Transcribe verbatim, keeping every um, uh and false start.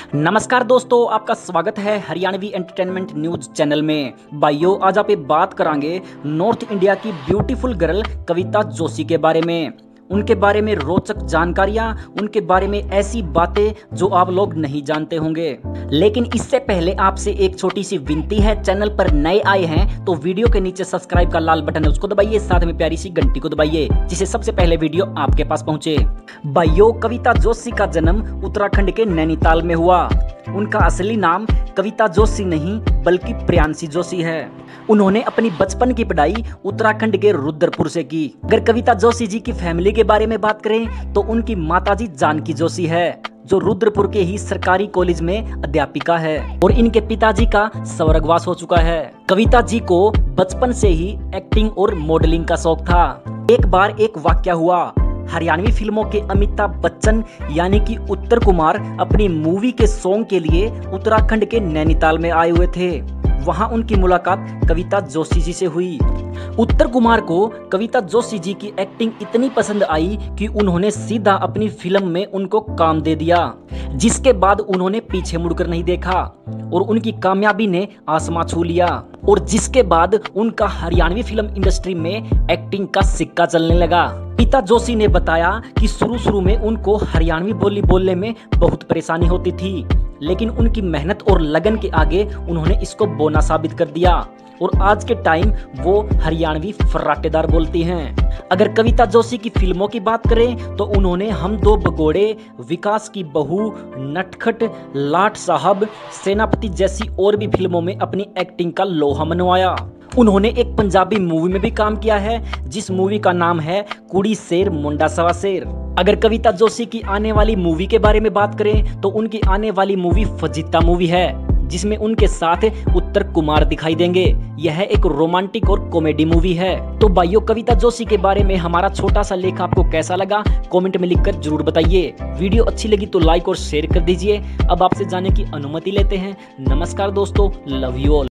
नमस्कार दोस्तों, आपका स्वागत है हरियाणवी एंटरटेनमेंट न्यूज चैनल में। भाइयों, आज आप बात करांगे नॉर्थ इंडिया की ब्यूटीफुल गर्ल कविता जोशी के बारे में। उनके बारे में रोचक जानकारियां, उनके बारे में ऐसी बातें जो आप लोग नहीं जानते होंगे। लेकिन इससे पहले आपसे एक छोटी सी विनती है, चैनल पर नए आए हैं तो वीडियो के नीचे सब्सक्राइब का लाल बटन है, उसको दबाइए, साथ में प्यारी सी घंटी को दबाइए, जिससे सबसे पहले वीडियो आपके पास पहुंचे। भाइयों, कविता जोशी का जन्म उत्तराखंड के नैनीताल में हुआ। उनका असली नाम कविता जोशी नहीं बल्कि प्रियांशी जोशी है। उन्होंने अपनी बचपन की पढ़ाई उत्तराखंड के रुद्रपुर से की। अगर कविता जोशी जी की फैमिली के बारे में बात करें तो उनकी माताजी जानकी जोशी है, जो रुद्रपुर के ही सरकारी कॉलेज में अध्यापिका है, और इनके पिताजी का स्वर्गवास हो चुका है। कविता जी को बचपन से ही एक्टिंग और मॉडलिंग का शौक था। एक बार एक वाकया हुआ। हरियाणवी फिल्मों के अमिताभ बच्चन यानी कि उत्तर कुमार अपनी मूवी के सॉन्ग के लिए उत्तराखंड के नैनीताल में आए हुए थे। वहां उनकी मुलाकात कविता जोशी जी से हुई। उत्तर कुमार को कविता जोशी जी की एक्टिंग इतनी पसंद आई कि उन्होंने सीधा अपनी फिल्म में उनको काम दे दिया, जिसके बाद उन्होंने पीछे मुड़कर नहीं देखा और उनकी कामयाबी ने आसमां छू लिया, और जिसके बाद उनका हरियाणवी फिल्म इंडस्ट्री में एक्टिंग का सिक्का चलने लगा। पिता जोशी ने बताया कि शुरू शुरू में उनको हरियाणवी बोली बोलने में बहुत परेशानी होती थी, लेकिन उनकी मेहनत और लगन के आगे उन्होंने इसको बोना साबित कर दिया, और आज के टाइम वो हरियाणवी फर्राटेदार बोलती हैं। अगर कविता जोशी की फिल्मों की बात करें तो उन्होंने हम दो भगोड़े, विकास की बहू, नटखट, लाट साहब, सेनापति जैसी और भी फिल्मों में अपनी एक्टिंग का लोहा मनवाया। उन्होंने एक पंजाबी मूवी में भी काम किया है, जिस मूवी का नाम है कुड़ी शेर मुंडा सवा शेर। अगर कविता जोशी की आने वाली मूवी के बारे में बात करें तो उनकी आने वाली मूवी फजीता मूवी है, जिसमें उनके साथ उत्तर कुमार दिखाई देंगे। यह एक रोमांटिक और कॉमेडी मूवी है। तो भाइयों, कविता जोशी के बारे में हमारा छोटा सा लेख आपको कैसा लगा, कमेंट में लिखकर जरूर बताइए। वीडियो अच्छी लगी तो लाइक और शेयर कर दीजिए। अब आपसे जाने की अनुमति लेते हैं। नमस्कार दोस्तों, लव यू ऑल।